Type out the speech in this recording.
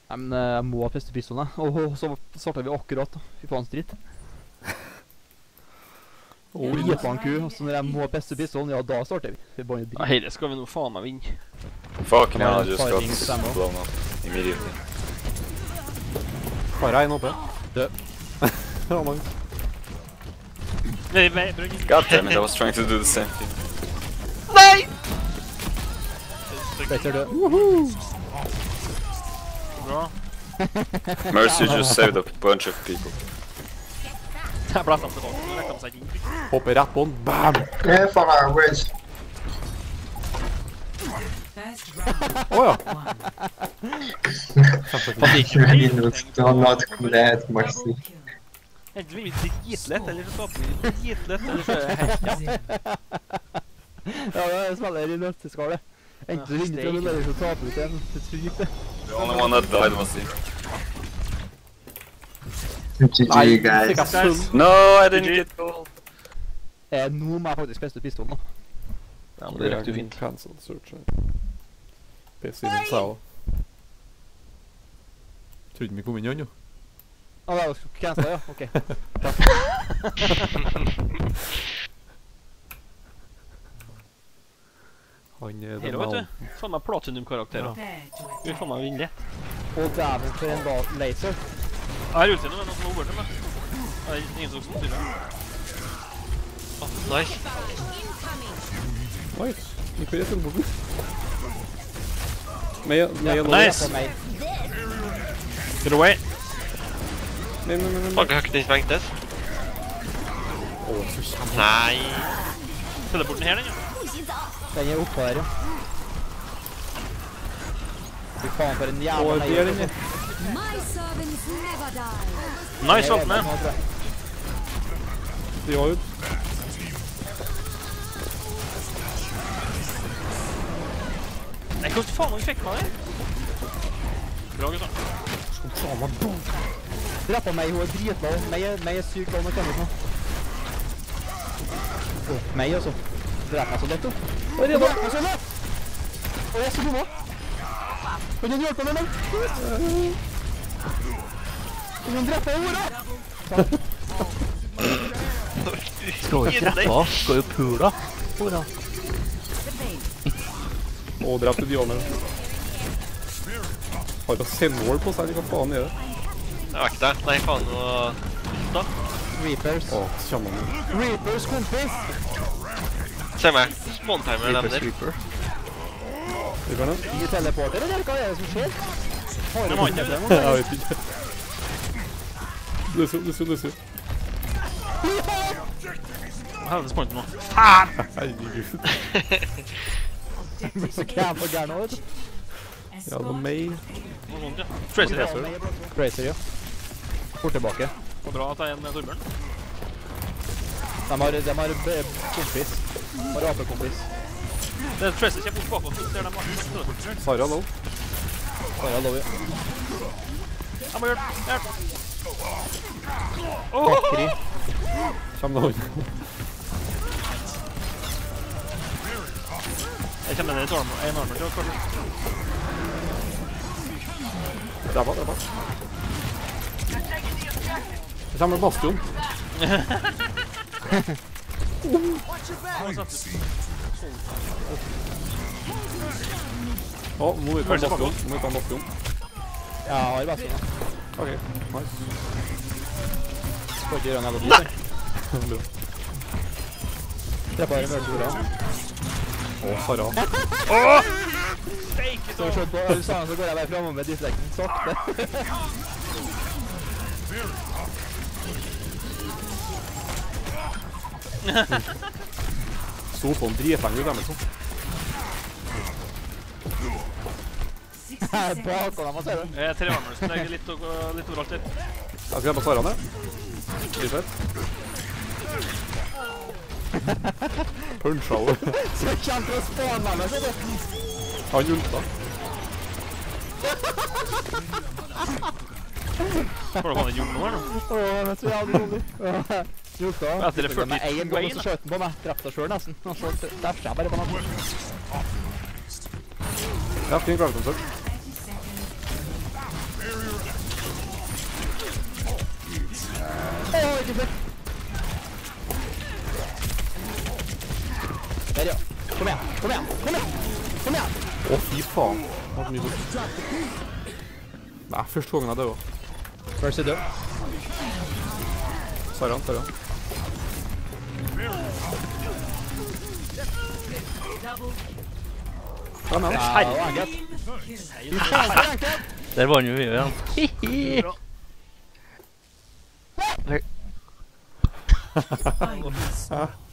Nei, men jeg må ha pistolen, og så startet vi akkurat da. Fy faen stritt. Gi på en ku, og så når jeg må ha pistolen, ja da starter vi. Vi bare dritt. Ja, hele skal vi nå faen meg vinne. Fuck man, I just Firing got Samo. blown up immediately. Bare en oppe. Død. Ja, man. Nei, brønn. God damn it, I was trying to do the same thing. Nei! Tracer død. Bra. Mercy just saved a bunch of people. Jeg blæste ham tilbake, nå rekte han seg ikke inn. Hopper rett på den. Bam! Yeah, for our bridge. Åja. Do not collect, Maxi. Enten vi dritlett, eller så taper vi dritlett, eller så er det helt jævlig. Ja, jeg spiller i nøtteskale. Enten så vinner du, eller så taper du til en. Det er sykt det. The only one that died was him. GG, guys. No, I didn't get gold. Nå må jeg faktisk beste pistolen da. Ja, men det rekte jo fint. Cancel search. PC-en sa også. Trodde vi kom inn igjen jo. Det var cancel, ja. Ok. Han er Her vet du. Faen meg platinum-karakterer. Vi får meg vinne lett. Og dæven for en laser. Jeg har ultid nå, men noen som har over til meg. Det er ingen som styrer. Nice. Nice. Vi får rett inn på den. Med Nice. Get away. Men. Fuck, jeg har ikke den svengtes. Åh, så kjempe. Nei. Teleporten her, den, ja. Den er oppe her, ja. Fy faen for en jævla Åh, det er den, ja. Nice, alt med. De var ut. Nei, hvordan faen vi fikk meg det? Bra, gutta. Drepp av meg, hun er dritlav. Meg er sykt lav med tennis nå. Meg også. Drepp meg så lett, hun. Og jeg redder meg så lett! Og jeg er så god nå. Kan du hjelpe meg, mann? Kan du drepe meg, hora? Skal jo treffe, skal jo pula. Hora. Åh, drepte Diana. Har jo sendmål på seg, hva faen er det? Jeg vet ikke det. Nei, faen noe... Da. Reapers. Åh, kjemmer han. Reapers kompis! Se meg. Spawntimer nevner. Reaper den? I teleporter, eller hva er det som skjer? Har du ikke det? Jeg vet ikke. Lucy. Helvetes point nå. Herregud. Det blir så camp og gærne, vet du. Ja, det var meg. Tracer, ja. Tracer, ja. Fort tilbake. Det var bra at jeg er en Torbjørn. De har kompis. De har apekompis. Det er Tracer kjempe opp bakåt, ser de bak. Sarah nå. Sarah lov, ja. Jeg må hjelpe, hjelp! Bakri. Kjem nå. Jeg kommer ned i en armor til oss, kanskje. Dreppa. Jeg kommer med bastion. Nå må vi ta en bastion. Ja, jeg har bastion, ja. Ok, nice. Skal ikke gjøre en jævla tid, Bra. Treppa her i mørkjorda. Åh, Sarah. Så skjønt på Ulsan, så går jeg bare fremme med dyslekten sakte. Så på en dritlang ut, Emerson. Jeg er bak, og de må se det. Jeg er tre armor, så det er litt overalt her. Jeg skal hjelpe Sarah ned. Lysett. Punsja over. Så jeg kommer til å spåne meg, så det. Han ulta. Får du faen en jord nå her nå? Åh, det er så jævlig rolig. Julta. Etter det 40 med en gang, så skjøt den på meg. Drepte selv nesten. Og så derfor jeg bare på natten. Ja, fin Graviton Search. Der, ja. Kom igjen, kom igjen, kom igjen! Kom igjen! Å, fy faen. Det var mye godt. Nei, første gangen jeg døde. Mercy død. Sarian. Ja, men. Der var han jo igjen. Hihi.